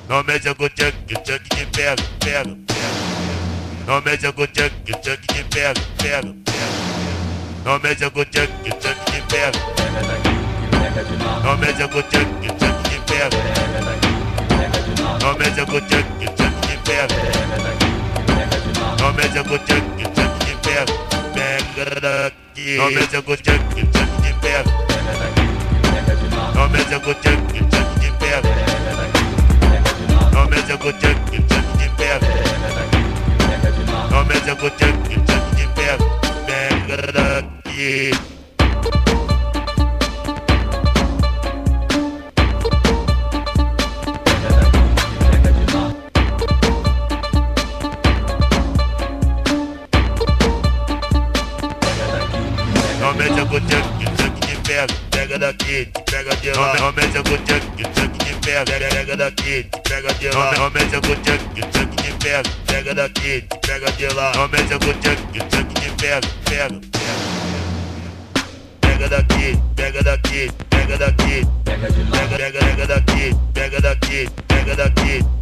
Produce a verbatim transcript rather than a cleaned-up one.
Não mexe com o tchunk, o tchunk que pega, pega, pega. Não mexe com o tchunk, o tchunk que pega, pega, pega. Não mexe com o tchunk, o tchunk que pega. Não mexe com o tchunk, o tchunk que pega. Não mexe com o tchunk, o tchunk que pega. Não mexe com o tchunk, o tchunk que pega. Pega daqui. Não mexe com o tchunk, o tchunk que pega. Não mexe com o tchunk, o tchunk que pega. Não mexe com o tchunk, o tchunk que pega. Não mexe com o tchunk, o tchunk que pega. Pega daqui. Não mexe com o tchunk, o tchunk que pega. Pega daqui, pega de lá. Não mexe com o tchunk, o tchunk que pega. Pega daqui, pega de lá. Não mexe com o tchunk, o tchunk que pega. Pega daqui, pega de lá. Não mexe com o tchunk, o tchunk que pega. Pega, pega daqui, pega daqui, pega daqui. Pega, pega daqui, pega daqui, pega daqui.